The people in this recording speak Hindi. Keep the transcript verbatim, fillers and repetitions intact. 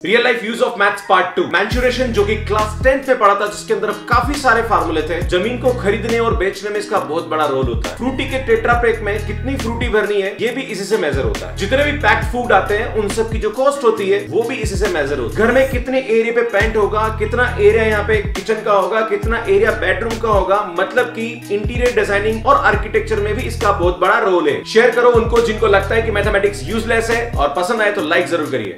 Real life use of maths part two. Mensuration जो कि क्लास टेंथ में पढ़ा था, जिसके अंदर काफी सारे फार्मूले थे। जमीन को खरीदने और बेचने में इसका बहुत बड़ा रोल होता है। फ्रूटी के टेट्रा पैक में कितनी फ्रूटी भरनी है, ये भी इसी से मेजर होता है। जितने भी पैक्ड फूड आते हैं उन सब की जो कॉस्ट होती है वो भी इसी से मेजर होती है। घर में कितने एरिया पे पेंट होगा, कितना एरिया यहाँ पे किचन का होगा, कितना एरिया बेडरूम का होगा, मतलब कि इंटीरियर डिजाइनिंग और आर्किटेक्चर में भी इसका बहुत बड़ा रोल है। शेयर करो उनको जिनको लगता है कि मैथमेटिक्स यूजलेस है, और पसंद आए तो लाइक जरूर करिए।